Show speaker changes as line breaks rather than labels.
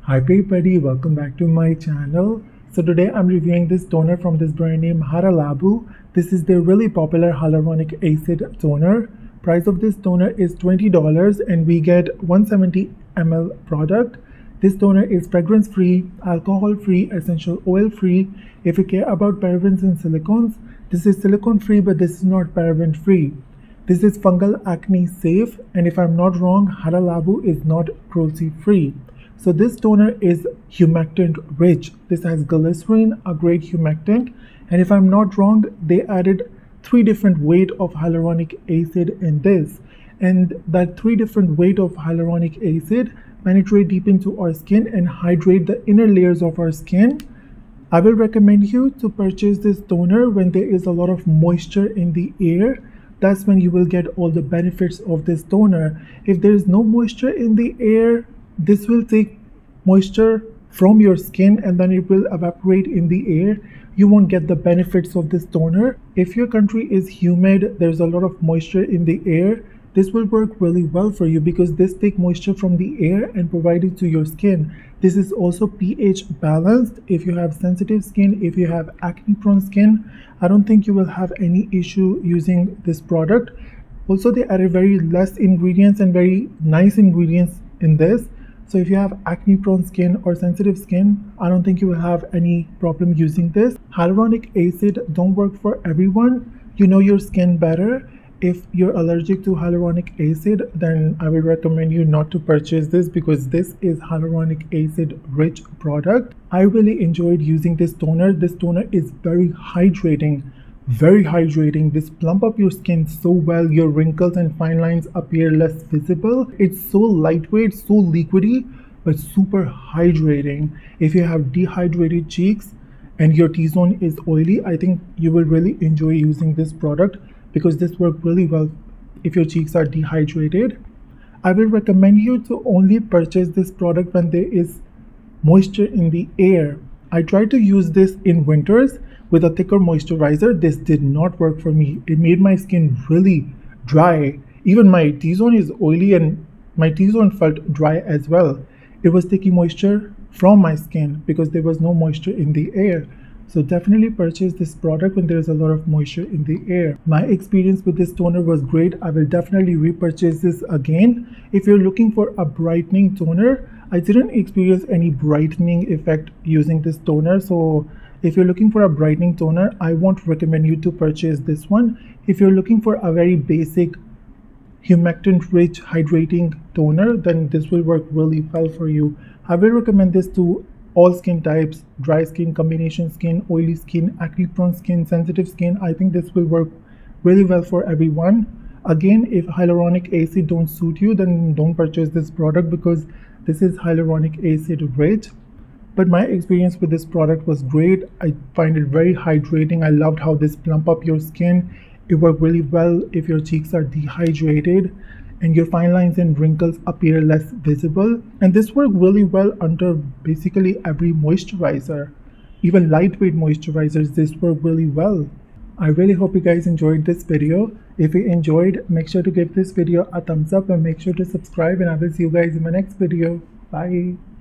Hi everybody, welcome back to my channel. So today I'm reviewing this toner from this brand name Haralabu. This is their really popular hyaluronic acid toner. Price of this toner is $20 and we get 170 ml product. This toner is fragrance free, alcohol free, essential oil free. If you care about parabens and silicones, this is silicone free, but this is not paraben free. This is fungal acne safe, and if I'm not wrong, Haralabu is not cruelty free. So this toner is humectant rich. This has glycerin, a great humectant, and if I'm not wrong, they added 3 different weight of hyaluronic acid in this, and that 3 different weight of hyaluronic acid penetrate deep into our skin and hydrate the inner layers of our skin. I will recommend you to purchase this toner when there is a lot of moisture in the air. That's when you will get all the benefits of this toner. If there is no moisture in the air, this will take moisture from your skin and then it will evaporate in the air. You won't get the benefits of this toner. If your country is humid, there's a lot of moisture in the air, this will work really well for you because this takes moisture from the air and provide it to your skin. This is also pH balanced. If you have sensitive skin, if you have acne prone skin, I don't think you will have any issue using this product. Also, they added very less ingredients and very nice ingredients in this. So if you have acne prone skin or sensitive skin, I don't think you will have any problem using this. Hyaluronic acid don't work for everyone. You know your skin better. If you're allergic to hyaluronic acid, then I will recommend you not to purchase this because this is hyaluronic acid rich product. I really enjoyed using this toner. This toner is very hydrating. This plump up your skin so well, your wrinkles and fine lines appear less visible. It's so lightweight, so liquidy, but super hydrating. If you have dehydrated cheeks and your T-zone is oily, I think you will really enjoy using this product because this works really well if your cheeks are dehydrated. I will recommend you to only purchase this product when there is moisture in the air. I tried to use this in winters with a thicker moisturizer. This did not work for me. It made my skin really dry. Even my T-zone is oily and my T-zone felt dry as well. It was taking moisture from my skin because there was no moisture in the air. So definitely purchase this product when there is a lot of moisture in the air. My experience with this toner was great. I will definitely repurchase this again. If you're looking for a brightening toner, I didn't experience any brightening effect using this toner. So if you're looking for a brightening toner, I won't recommend you to purchase this one. If you're looking for a very basic humectant rich hydrating toner, then this will work really well for you. I will recommend this to all skin types: dry skin, combination skin, oily skin, acne prone skin, sensitive skin. I think this will work really well for everyone. Again, if hyaluronic acid don't suit you, then don't purchase this product because this is hyaluronic acid rich. But my experience with this product was great. I find it very hydrating. I loved how this plump up your skin. It worked really well if your cheeks are dehydrated and your fine lines and wrinkles appear less visible. And this worked really well under basically every moisturizer. Even lightweight moisturizers, this worked really well. I really hope you guys enjoyed this video. If you enjoyed, make sure to give this video a thumbs up and make sure to subscribe, and I will see you guys in my next video. Bye.